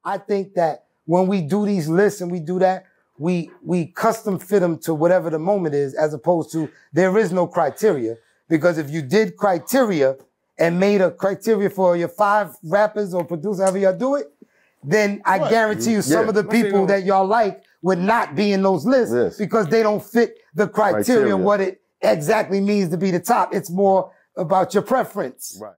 I think that when we do these lists and we do that, we custom fit them to whatever the moment is, as opposed to there is no criteria. Because if you did criteria and made a criteria for your 5 rappers or producers, however y'all do it, then I guarantee you some of the people that y'all like would not be in those lists because they don't fit the criteria, what it exactly means to be the top. It's more about your preference. Right.